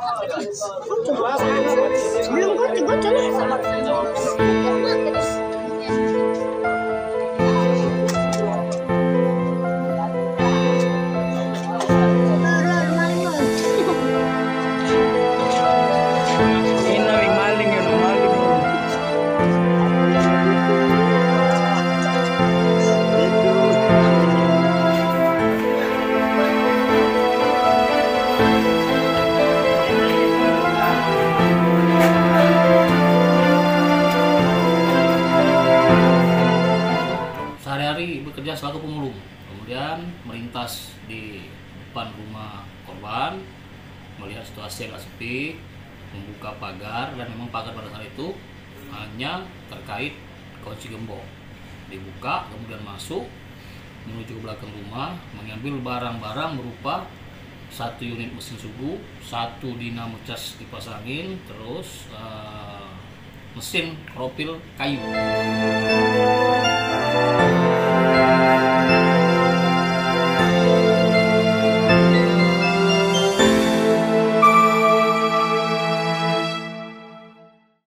Sebelum goceng sehari-hari bekerja selaku pemulung, kemudian melintas di depan rumah korban, melihat situasi yang sepi, membuka pagar, dan memang pagar pada saat itu hanya terkait kunci gembok. Dibuka, kemudian masuk menuju ke belakang rumah, mengambil barang-barang berupa 1 unit mesin sugu, 1 dinamo cas dipasangin, terus mesin profil kayu.